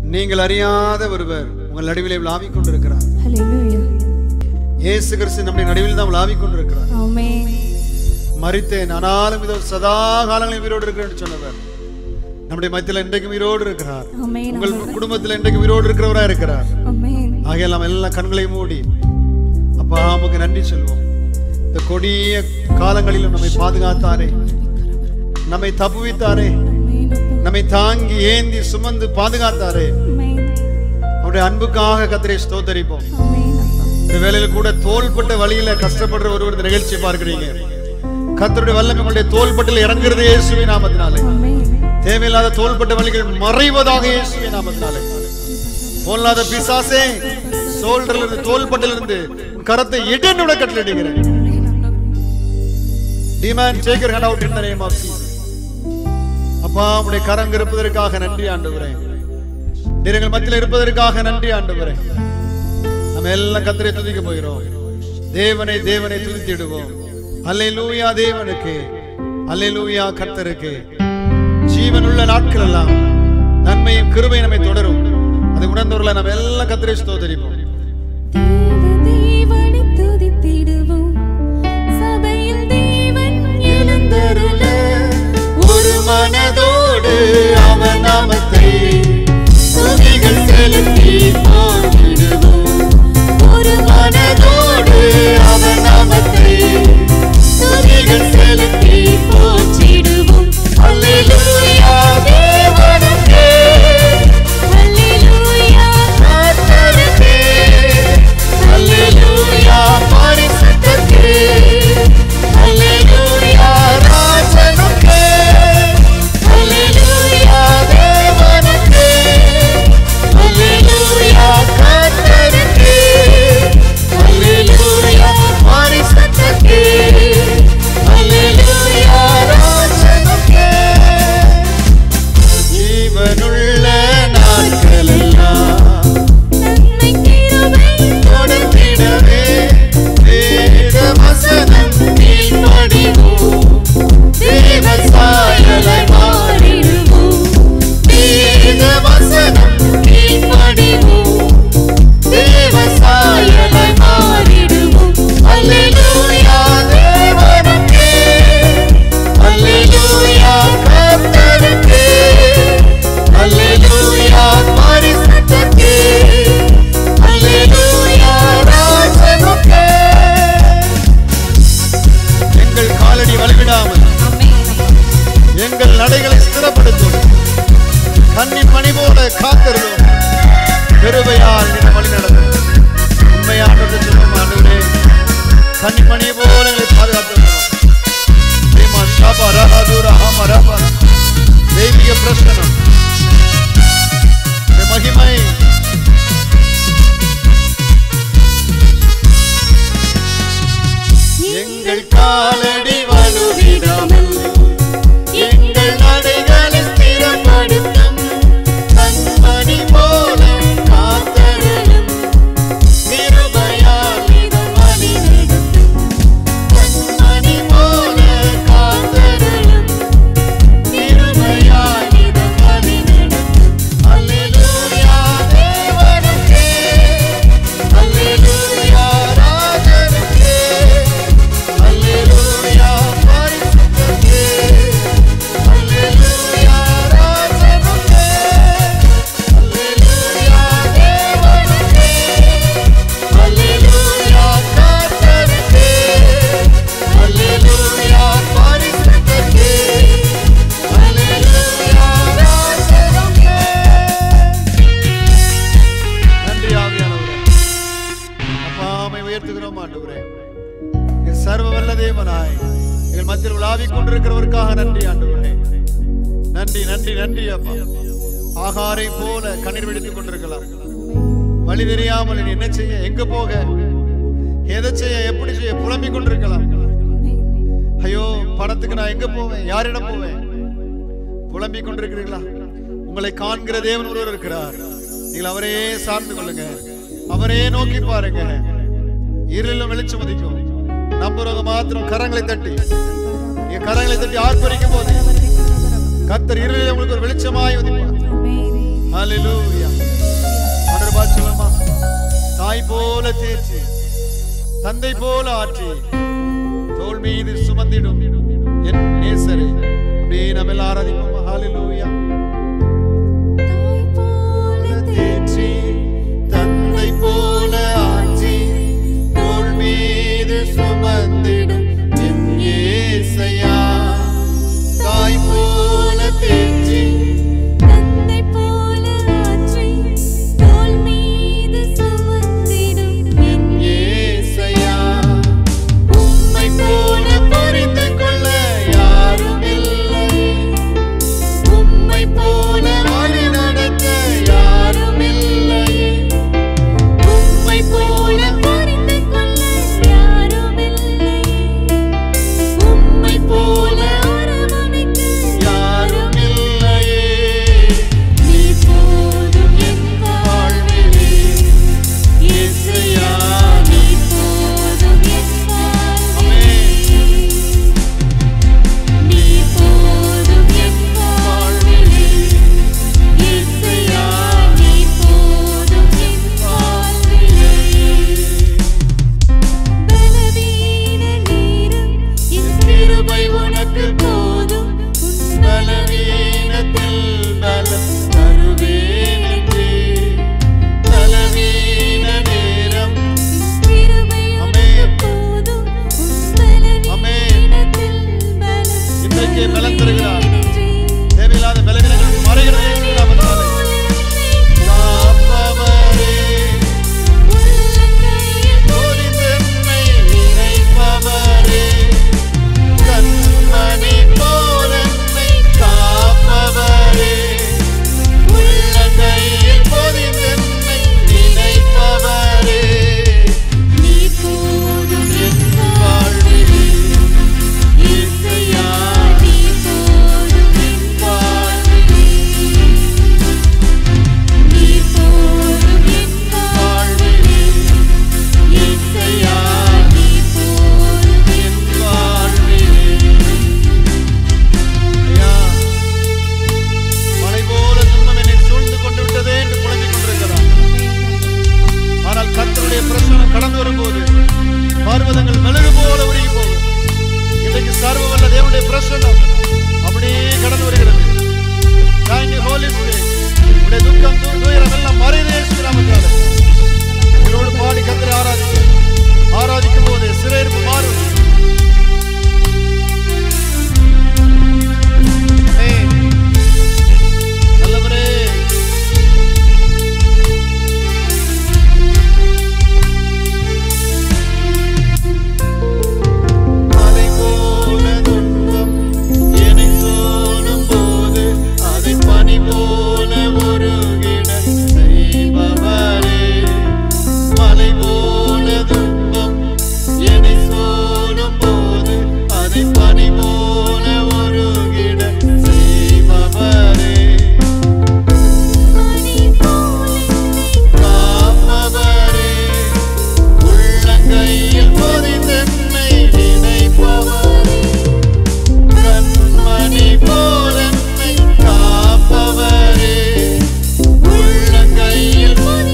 நீங்கள் அறியாத ஒருவர் உங்கள் நடுவிலே விளாவிக் கொண்டிருக்கிறார். ஹல்லேலூயா. இயேசு கிறிஸ்து நம்முடைய நடுவில் தான் விளாவிக் கொண்டிருக்கிறார். ஆமென். மரித்தேன் ஆனாலும் இதோ சதா காலங்களில் உயிரோடு இருக்கிறேன் என்று சொன்னவர் நம்முடைய மத்தியில் இன்றைக்கும் உயிரோடு இருக்கிறார். ஆமென். உங்கள் குடும்பத்தில் இன்றைக்கு உயிரோடு இருக்கிறவராக இருக்கிறார். ஆமென். ஆகையால் நாம் எல்லாம் கண்களை மூடி அப்பா நமக்கு நன்றி சொல்வோம். இந்த கொடிய காலங்களிலும் நம்மை பாதுகாத்தாரே, நம்மை தப்புவித்தாரே, நம்மை தாங்கி ஏந்தி சுமந்து பாதுகாத்தாரே, அவருடைய அன்புக்காக கர்த்தரை ஸ்தோத்தரிப்போம். இந்த வேளையில கூட தோள்பட்ட வழியில கஷ்டப்படுற ஒருவர் இந்த நிகழ்ச்சி பார்க்கிறீங்க. கர்த்தருடைய வல்லமை உங்களுடைய தோள்பட்டில் இறங்குறது இயேசுவின் நாமத்தினாலே. தேவையில்லாத தோள்பட்ட வழிகள் மறைவதாக இயேசுவின் நாமத்தினாலே. போல்லாத பிசாசே, ஷோல்டர்ல இருந்து தோள்பட்டிலிருந்து உன் கரத்தை இடனுட கட்டளையிடுகிறேன். Demand take your hand out in the name of Jesus. அப்பா உம்முடைய கரம் இருப்பதற்காக நன்றி ஆண்டவரே. நீர் எங்கள் மத்தியில் இருப்பதற்காக நன்றி ஆண்டவரே. நம்ம எல்லாம் கர்த்தரை துதிக்க போகிறோம். தேவனை தேவனை துதித்திடுவோம். அல்லேலூயா தேவனுக்கு, அல்லேலூயா கர்த்தருக்கு. ஜீவனுள்ள நாட்கள் எல்லாம் நன்மையும் கிருபையும் நம்மை தொடரும். அதை உணர்ந்தவர்களை நம்ம எல்லாம் கர்த்தரை ஸ்தோத்திரிப்போம். தேவனை துதித்திடுவோம். சபையில் தேவன் எழுந்தருள ஒரு மனதோடு அவன் நாமத்தை துதிகள் செலுத்தி போற்றிடுவோம். ஒரு மனதோடு அவன் நாமத்தை துதிகள் செலுத்தி போற்றிடுவோம். அல்லேலூயா தேவனுக்கே, ஹல்லேலூயா கர்த்தருக்கே, அல்லேலூயா பரிசுத்தருக்கே, அல்லேலூயா ராஜனுக்கே, அல்லேலூயா தேவனுக்கே, அல்லேலூயா கர்த்தருக்கே, அல்லேலூயா பரிசுத்தருக்கே, அல்லேலூயா ராஜனுக்கே. ஜீவனுள்ள நாட்களெல்லாம் நன்மை கிருபை தொடர்ந்திடவே வேத வசனம் கீழ்ப்படிவோம். தேவ சாயலாய் மாறிடுவோம். வேத வசனம் கீழ்ப்படிவோம். தேவ சாயலாய் மாறிடுவோம். அல்லேலூயா தேவனுக்கே, அல்லேலூயா கர்த்தருக்கே, அல்லேலூயா பரிசுத்தருக்கே, அல்லேலூயா ராஜனுக்கே. எங்கள் காலடி வழிவிடாமல் எங்கள் நடைகளை ஸ்திரப்படுத்தும். கண்ணின் மணி போல காத்திருந்தோம். கிருபையால் நீ வழி நடத்தும். உண்மையானது சொல்லும் ஆண்டவரே, கண்ணின் மணியை போல எங்களை பாதுகாத்துள்ளோம். தெய்வீக பிரசனம், மகிமை எங்கள் காலடி வலுவிடாமல் எங்கள் நடைகளை ஸ்திரப்படுத்தும். கண்மணி போல காத்தருளும். கிருபையால் இதம் வழி நடத்தும். கண்மணி போல காத்தருளும். கிருபையால் இதம் வழி நடத்தும். அல்லேலூயா தேவனுக்கே, அல்லேலூயா ராஜனுக்கே, அல்லேலூயா பரிசுத்தருக்கே, அல்லேலூயா ராஜனுக்கே, அல்லேலூயா தேவனுக்கே, அல்லேலூயா கர்த்தருக்கே, அல்லேலூயா பரிசுத்தருக்கே, அல்லேலூயா ராஜனுக்கே. நன்றி ஆவியானவரே. அப்பா உம்மை உயர்த்துகிறோம் ஆண்டவரே. எங்கள் சர்வ வல்ல தேவனாய் எங்கள் மத்தியில் உலாவிக் கொண்டிருக்கிறவருக்காக நன்றி ஆண்டவரே. நன்றி நன்றி நன்றி அப்பா. ஆகாரை போல கண்ணீர் வெடித்துக் கொண்டிருக்கலாம். வழி தெரியாமல் நீ என்ன செய்ய, எங்க போக, எதை செய்ய, எப்படி செய்ய புலம்பிக் கொண்டிருக்கலாம். ஐயோ பணத்துக்கு நான் எங்க போவேன், யாரிடம் போவேன், புலம்பிக் கொண்டிருக்கிறீர்களா? உங்களை காண்கிற தேவன் ஒருவர் இருக்கிறார். நீங்கள் அவரையே சார்ந்து கொள்ளுங்க, அவரையே நோக்கி பாருங்க. இருளிலும் வெளிச்சம் உதிக்கும். நம்புறவங்க மாத்திரம் கரங்களை தட்டி, நீங்க கரங்களை தட்டி ஆர்ப்பரிக்கும் போது கர்த்தர் இருளில் உங்களுக்கு ஒரு வெளிச்சமாய் உதிப்பார். ஹல்லேலூயா. சொல்லுமா? தாய் போல தேர்ச்சி, தந்தை போல ஆற்றி, தோள் மீது சுமந்திடும் என் நேசரே. அப்படியே நம்ம எல்லாம் ஆராதிப்போம். ஹalleluya. தாய் போல தேர்ச்சி, தந்தை போல ஆற்றி, தோள் மீது சுமந்திடும் என் இயேசையா. தாய் போல தேர்ச்சி, தந்தை போல ஆற்றி, தோள் மீது சுமந்திடும் என் இயேசையா. உம்மை போல புரிந்து கொள்ள யாரும் இல்லை, உம்மை போல வழி நடத்த யாரும் இல்லை, உம்மை போல புரிந்து கொள்ள யாரும் இல்லை, உம்மை போல அரவணைக்க யாரும் இல்லையே. நீ போதும் என் வாழ்விலே. இயேசுயா, நீ போதும் என் வாழ்விலே. நீ போதும் என் வாழ்விலே. இயேசுயா, நீ போதும் என் வாழ்விலே. பலவீன நேரம் என் கிருபை உனக்கு போதும். உன் பலவீனத்தில் பலம் தருவேனே. பலவீன நேரம் கிருபை உனக்கு போதும். உன் பலவீனத்தில் பலம் இன்றைக்கே பலம் தருகிறார். நன்றி. தேவையில்லாத பலவீனங்கள் மறைகிறது இயேசுவின் நாமத்தினாலே. காப்பவரே, உள்ளங்கையில் பொதிந்தென்னை நினைப்பவரே, கண்மணி போல என்னை காப்பவரே, உள்ளங்கையில் பொதிந்தென்னை நினைப்பவரே, நீ போதும் என் வாழ்விலே இயேசுயா, நீ போதும் என் வாழ்விலே. நீ போதும் என் வாழ்விலே. இயேசுயா, நீ போதும் என் வாழ்விலே. ஐயா, மலை போல துன்பம் என்னை சூழ்ந்து கொண்டு விட்டதே என்று புலம்பிக் கொண்டிருக்கிறார். ஆனால் கர்த்தருடைய பிரசன்னம் கடந்து வரும்போது பர்வதங்கள் மெழுகு போல உருகி போகும். இன்றைக்கு சர்வ வல்ல தேவனுடைய பிரசன்னம் அப்படியே கடந்து வருகிறது. Thank you, Holy Spirit. உடைய துக்கம் துயரம் எல்லாம் மறைந்து இயேசுவின் நாமத்தினாலே. இதோடு பாடி கர்த்தரை ஆராதிக்கும் போது சிறையிருப்பு மாறும். ஆமென். நல்லவரே, மலை போல துன்பம் என்னை சூழும் போது அதை பனி போல உருகிட செய்பவரே. மலை போல துன்பம் என்னை சூழும் போது அதை பனி போல உருகிட செய்பவரே. மணி போல காப்பவரே, உள்ளங்கையில் பொதிந்தென்னை நினைப்பவரே, கண்மணி போல என்னை காப்பவரே, உள்ளங்கையில்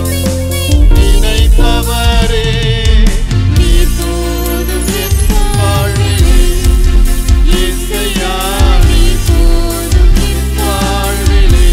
நினைப்பவரே. நீ போதும் என் வாழ்விலே. இயேசுயா, நீ போதும் என் வாழ்விலே,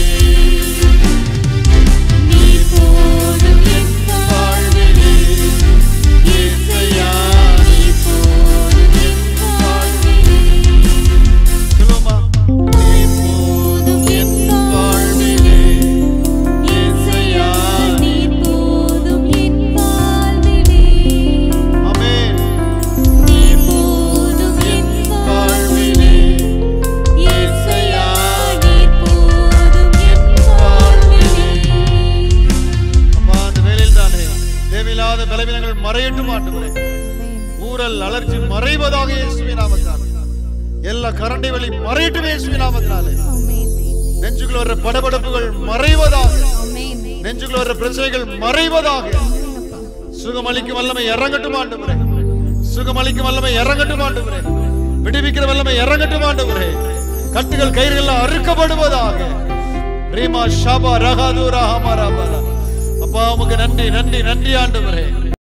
நீ போதும் என் வாழ்விலே. இயேசுயா, நீ போதும் என் வாழ்விலே. சொல்லுமா? நீ போதும் என் வாழ்விலே. இயேசுயா. நீ போதும் என் வாழ்விலே. ஆமென். நீ போதும் என் வாழ்விலே. இயேசுயா, நீ போதும் என் வாழ்விலே. அப்பா, அந்த வேளையில் தானே தேவையில்லாத பலவீனங்கள் மறையட்டும் ஆண்டவரே. ஊரல் அலர்ச்சி மறைவதாக இயேசுவின் நாமத்தினாலே. எல்லா கரண்டை வலி மறையட்டும் இயேசுவின் நாமத்தினாலே. நெஞ்சுக்குள்ள வர்ற படபடப்புகள் மறைவதாக, நெஞ்சுக்குள்ள வர்ற பிரச்சனைகள் மறைவதாக. சுகமளிக்கும் வல்லமை இறங்கட்டும் ஆண்டவரே. சுகமளிக்கும் வல்லமை இறங்கட்டும் ஆண்டவரே. விடுவிக்கிற வல்லமை இறங்கட்டும் ஆண்டவரே. கட்டுகள் கயிறுகள் அறுக்கப்படுவதாக. ரீமா ஷாபா ரகாது ரஹமாராபா. அப்பா, உமக்கு நன்றி நன்றி நன்றி ஆண்டவரே.